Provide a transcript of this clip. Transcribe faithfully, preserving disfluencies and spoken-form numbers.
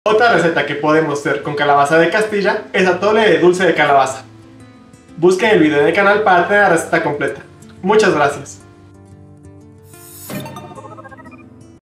Otra receta que podemos hacer con calabaza de Castilla es atole de dulce de calabaza. Busquen el video en el canal para tener la receta completa. Muchas gracias.